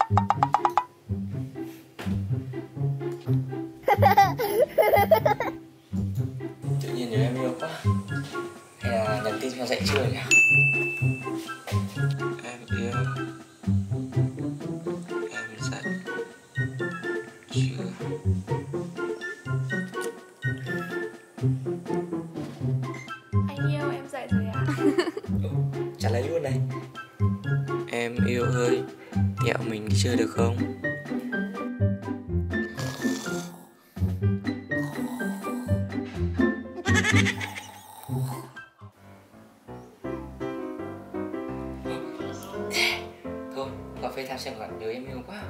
Tự nhiên nhớ em yêu quá. Hay là nhắn tin cho dậy chưa nhỉ? Em yêu. Em dậy chưa? Anh yêu em dậy rồi ạ. Trả lời luôn này. Em yêu ơi, nhẹo mình chơi được không? Thôi, cà phê tham xem còn nhớ em yêu quá.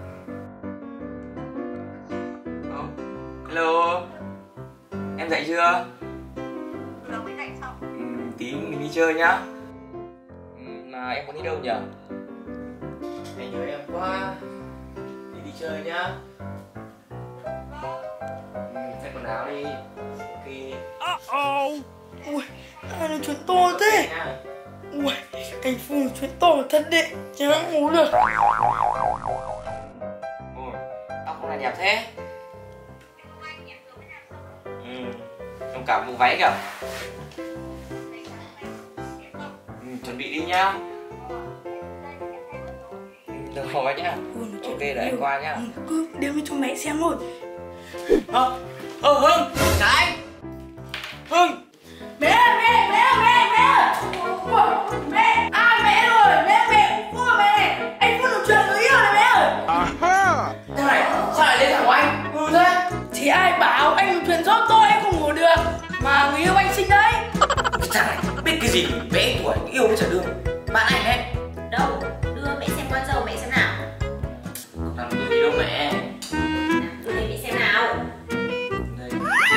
Hello, em dậy chưa? Vừa mới dậy xong. Tí mình đi chơi nhá. Mà em muốn đi đâu nhỉ? Anh nhớ em quá. Đi chơi nhá. Thay quần áo đi. Ui, ai nói chuyện to thế? Ui, anh Phương nói chuyện to thật đấy. Chẳng ngủ được. Tóc không là đẹp thế. Trong cả bộ váy kìa. Chuẩn bị đi nhá. Được rồi nhá. Ok, đợi anh qua nhá. Cứ đem cho mẹ xem thôi. Hưng, chào anh. Hưng. Mẹ. Ui, mẹ, mẹ rồi, mẹ của mẹ. Anh Phương nói chuyện với yêu này mẹ ơi. Thế này, sao lại lên thẳng của anh? Thế. Thì ai bảo anh nói chuyện gió tôi anh không ngủ được. Mà người yêu anh xinh đấy. Thằng này biết cái gì bé tuổi yêu với chả đương. Bạn anh đấy. Đâu, đưa mẹ xem con dâu mẹ xem nào. Làm được gì đâu mẹ. Đưa đây mẹ xem nào. Đây.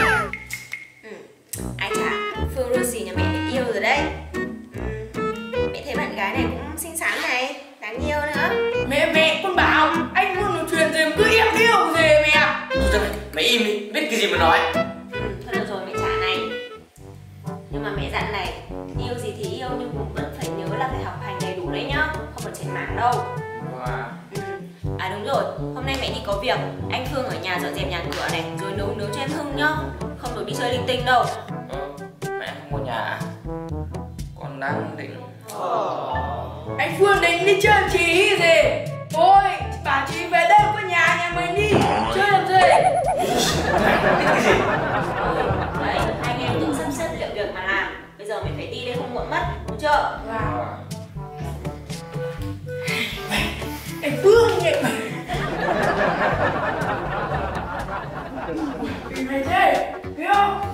Ai chả, Phương Rosie nhà mẹ đã yêu rồi đấy. Mẹ thấy bạn gái này cũng xinh xắn này, đáng yêu nữa. Mẹ con bảo anh Phương nói chuyện gì mà cứ em yêu gì mẹ. Mẹ im đi, biết cái gì mà nói. Thôi được rồi mẹ trả này. Nhưng mà mẹ dặn này, yêu gì thì yêu nhưng cũng vẫn phải nhớ là phải học hành đầy đủ đấy nhá. Không ở trên mạng đâu. À đúng rồi, hôm nay mẹ đi có việc. Anh Phương ở nhà dọn dẹp nhà cửa này, rồi nấu nướng cho em Hưng nhá. Không được đi chơi linh tinh đâu. Mẹ không có nhà. Con đang định. Anh Phương định đi chơi chị gì? Thôi, bảo chị về đây có nhà mình đi. Chơi làm gì? Đấy, hai anh em tự sắp xếp liệu việc mà làm. Bây giờ mình phải đi đây không muộn mất, đúng chưa? Anh Phương nhỉ? Tìm này thế, biết không?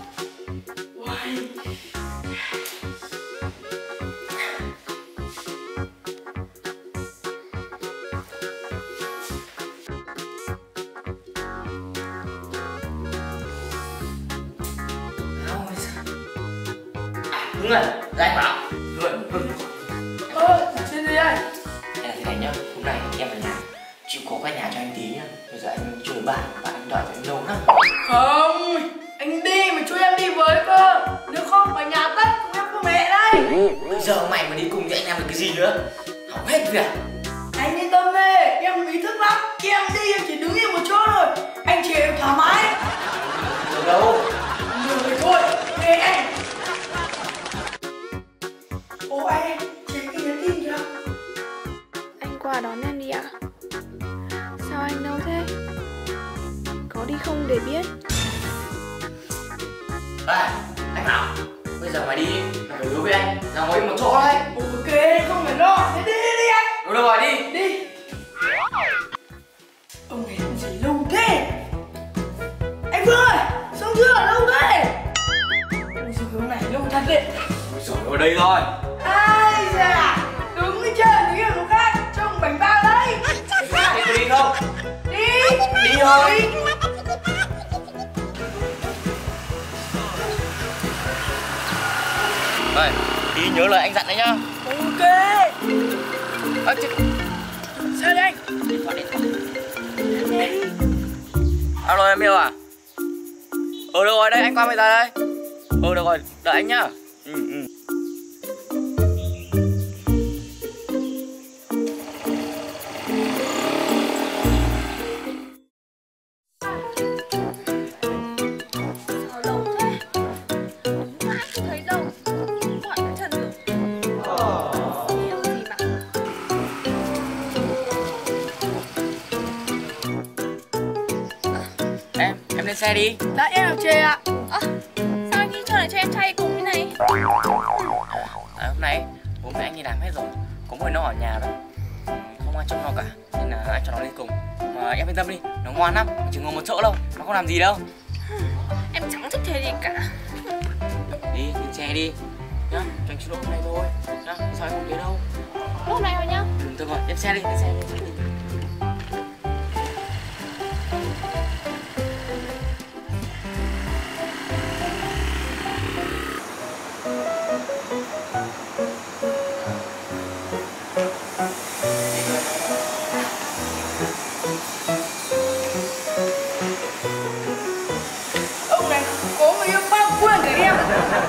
Hưng ơi, ra anh bảo. Hưng. Chuyện gì đây? Hay là thế này nhá, hôm nay em ở nhà chịu khó qua nhà cho anh tí nhá. Bây giờ anh chưa bạn anh đợi anh lâu lắm. Không, anh đi mà cho em đi với cơ. Nếu không ở nhà tất cùng em có mẹ đây. Bây giờ mày mà đi cùng thì anh làm được cái gì nữa? Hỏng hết việc. Anh yên tâm đi, em ý thức lắm. Em đi em chỉ đứng yên một chỗ thôi. Anh chỉ thoải mái. Được đâu. Được rồi thôi, nghe anh. Ô anh, chị cái nhắn tin kìa. Anh qua đón em đi ạ. Sao anh đâu thế? Có đi không để biết. Đây, anh Bảo. Bây giờ mày đi, mày phải hứa với anh là ngồi một chỗ đấy. Ok, không phải lo. Thế đi anh. Được rồi, đi. Đi. Ông này làm gì lâu thế? Anh Phương ơi, xong chưa? Lâu thế? Ôi giời, ông này lâu thật đấy. Ôi giời, ở đây rồi. Ai da, đứng đi chơi với người khác trông bảnh bao đấy. Đi có đi không? Đi. Đi thôi. Đây, tí nhớ lời anh dặn đấy nhá. Ok. Chết. Sao đây anh? Điện thoại. Alo em yêu à? Được rồi, đây anh qua bây giờ đây. Được rồi, đợi anh nhá. lên xe đi. Dạ em làm chê ạ. Sao anh đi chơi lại cho em trai cùng thế này? Hôm nay bố mẹ anh đi làm hết rồi, có mỗi nó ở nhà thôi, không ai trông nó cả, nên là anh cho nó đi cùng. Mà em yên tâm đi, nó ngoan lắm, chỉ ngồi một chỗ đâu, nó không làm gì đâu. Em chẳng thích thế gì cả. Đi, lên xe đi nhá, cho anh xin lỗi hôm nay thôi nhá, sao em không nhớ đâu. Lúc này thôi nhá. Được rồi, lên xe đi, lên xe đi. Ông này có người yêu bao quên cả em.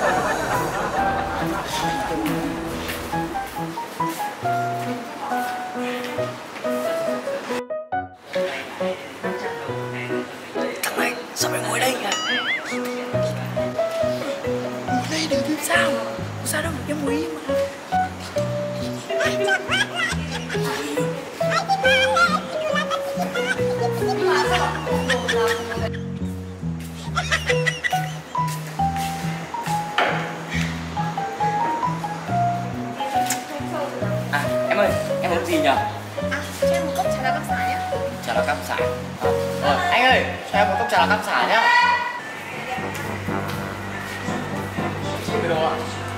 Thằng này, sao mày ngồi đây nhỉ? Ngồi đây đừng biết sao. Sao đâu mà em quý mà. À, em ơi, em muốn gì nhỉ? Cho em một cốc trà đá cam sả nhé. Trà lá cam sả. Rồi, anh ơi, cho em một cốc trà lá cam sả nhá. Chị về đồ ạ.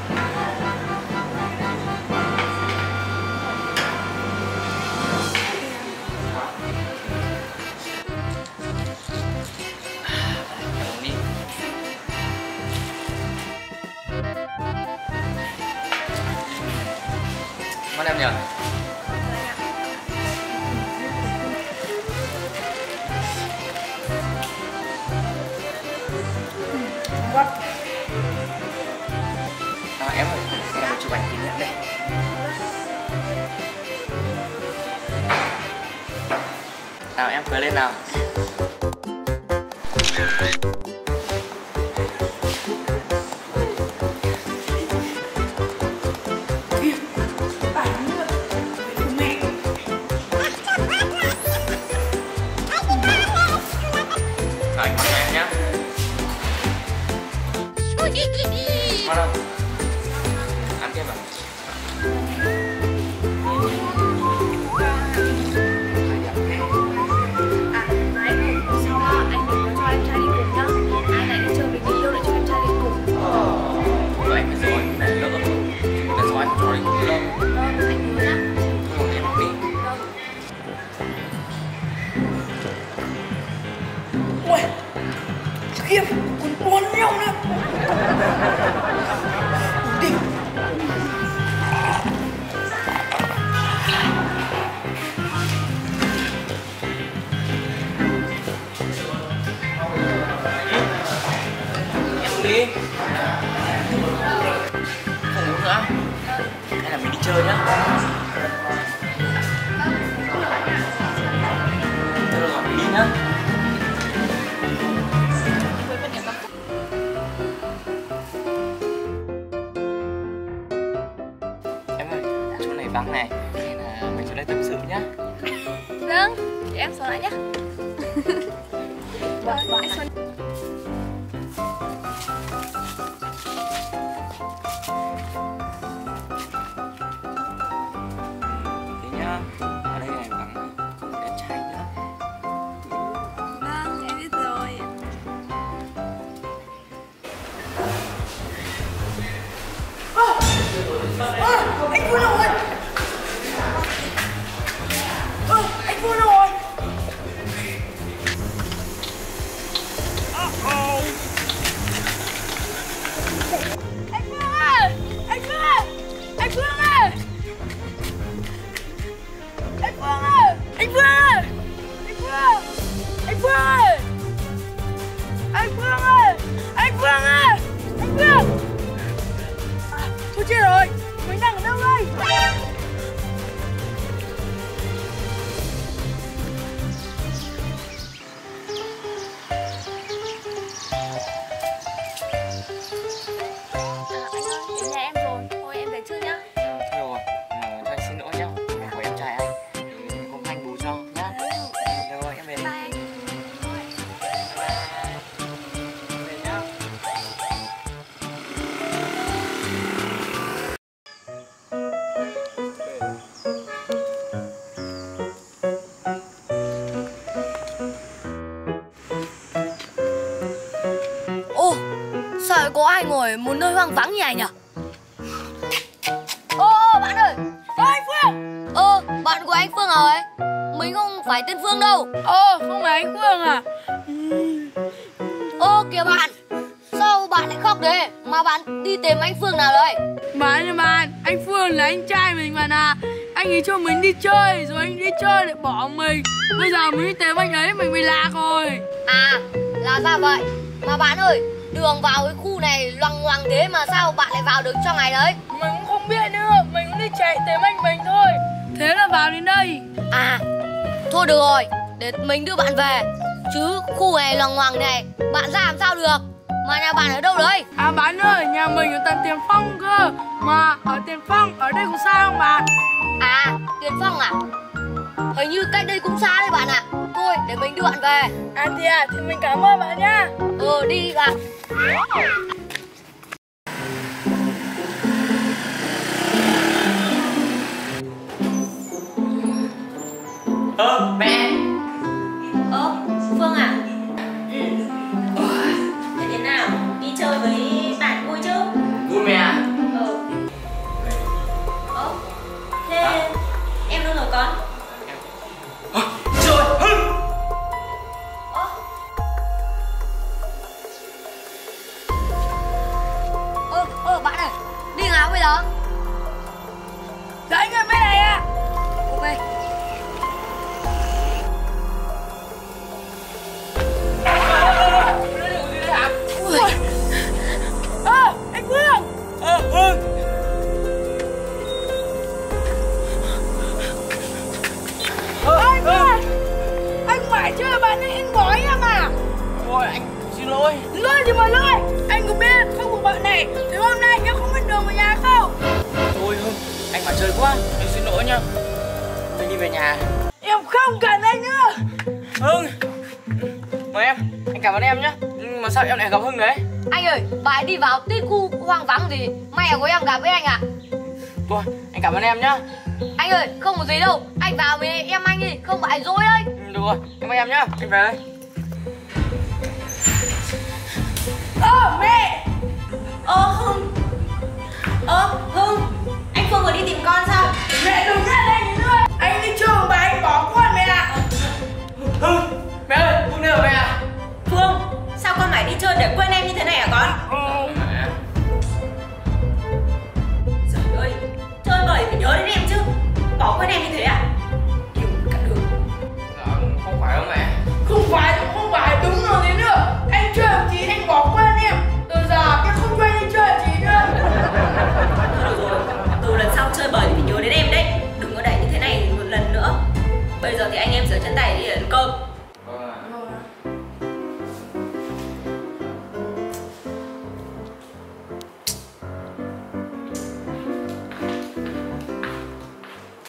Em uống đi. Món em nhỉ? Em ơi, em một chụp ảnh kỷ niệm đây. Nào em cười lên nào. Rồi, anh mời em nhé. Ngon không? Ăn tiếp à? Này, sau đó anh đừng có cho em trai đi cùng nhá. Ai lại đi chơi với người yêu lại cho em trai đi cùng. Rồi anh phải rồi, để lỡ rồi. Để rồi anh không cho đi cùng nữa đâu. Vâng, anh nhớ nhá. Thôi em học đi. Ui, khiếp, còn buồn nhau nữa. Đi. Em uống đi. Không uống nữa. Hay là mình đi chơi nhá. Thôi rồi, mình đi nhá. Em ơi, chỗ này vắng này, nên là mình xuống đây tâm sự nhá. Vâng, để em xuống lại nhá. Vâng, anh xuống. Thế nhá, ở đây này vắng, không có đẹp trai nữa. Vâng, em biết rồi. Anh Phương đâu rồi? Anh Phương đâu rồi? lại có ai ngồi một nơi hoang vắng như này nhỉ? Bạn ơi. Anh Phương. Bạn của anh Phương à ấy? Mình không phải tên Phương đâu. Không phải anh Phương à? Kìa bạn, sao bạn lại khóc thế? Mà bạn đi tìm anh Phương nào đấy? Bạn, anh Phương là anh trai mình bạn à. Anh ấy cho mình đi chơi, rồi anh đi chơi để bỏ mình. Bây giờ mình đi tìm anh ấy, mình bị lạc rồi. À, là ra vậy. Mà bạn ơi, đường vào cái khu này loằng ngoằng thế mà sao bạn lại vào được trong này đấy? Mình cũng không biết nữa, mình cũng đi chạy tìm anh mình thôi. Thế là vào đến đây. À, thôi được rồi, để mình đưa bạn về. Chứ khu này loằng ngoằng này, bạn ra làm sao được? Mà nhà bạn ở đâu đấy? À bạn ơi, nhà mình ở tận Tiền Phong cơ. Mà ở Tiền Phong, ở đây có xa không bạn? À, Tiền Phong à? Hình như cách đây cũng xa đấy bạn ạ. Thôi, để mình đưa bạn về. Thì mình cảm ơn bạn nhá. Đi bạn. Mẹ. Phương à? Thế nào? Đi chơi với bạn vui chứ? Vui mẹ à? Thế em đâu rồi con? Trời Hưng. Bạn ơi, đi nào bây giờ? Dạ anh ơi, bên này à? Ok. Anh Phương. Hưng. Anh ơi, anh mãi chưa bạn ấy, anh bỏ em à? Ôi anh xin lỗi. Lôi gì mà lôi. Anh có biết không của bạn này thì hôm nay em không biết đường về nhà không? Thôi Hưng, anh mà chơi quá, anh xin lỗi nhá. Mình đi về nhà. Em không cần anh nữa. Hưng, mời em, anh cảm ơn em nhá. Mà sao em lại gặp Hưng đấy? Anh ơi, bạn đi vào tít khu hoang vắng thì mẹ của em gặp với anh à? Thôi, anh cảm ơn em nhá. Anh ơi, không có gì đâu. Anh vào với em anh đi, không phải dối đấy. Được rồi, cảm ơn em nhá. Anh về đây. Mẹ. Hưng. Hưng, anh Phương vừa đi tìm con sao? Mẹ đừng nghe